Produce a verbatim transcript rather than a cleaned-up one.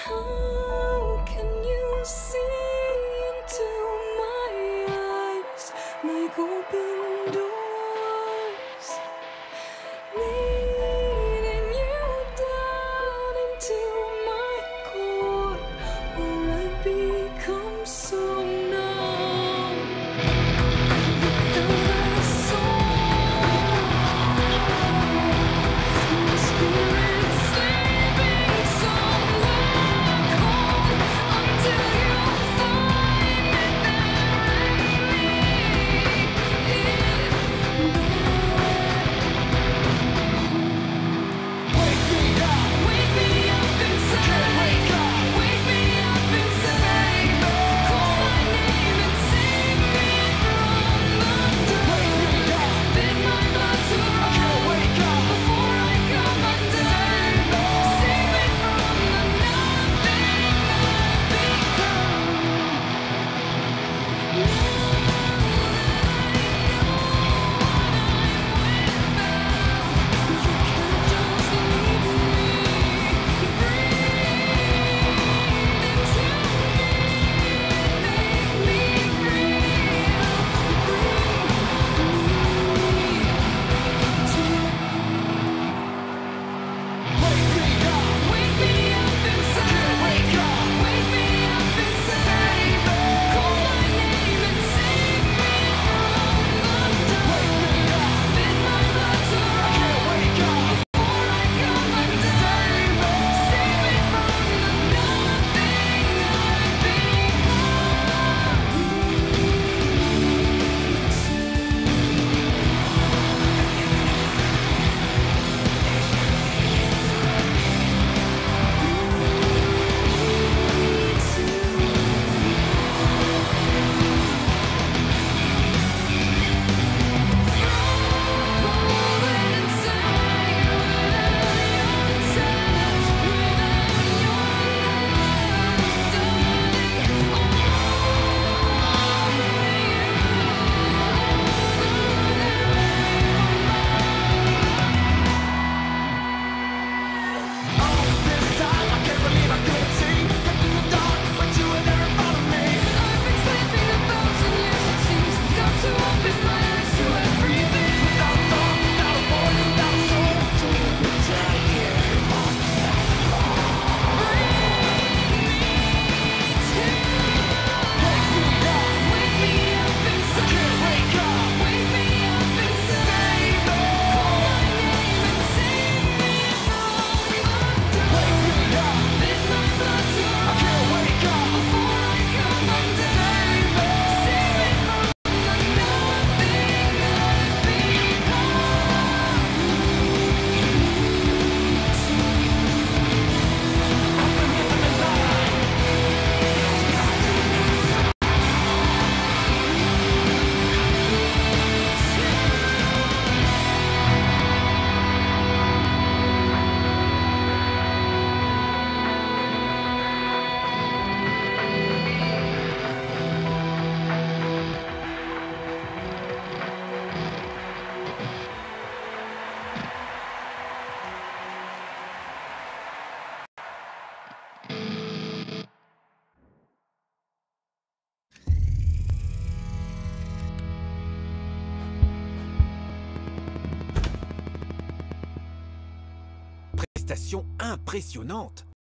How can you see into my eyes like open doors, leading you down into my core, where I become so numb without a soul. My spirit sleeping somewhere cold until you find me there and leave it Wake me up, wake me up inside. Wake up, wake me up inside. Call my name and save me from the dark. Wake me up, bid my blood to run. Wake up before I come undone. Save me from the nothing I've become. Now that I know what I'm without, you can't just leave me. Prestation impressionnante.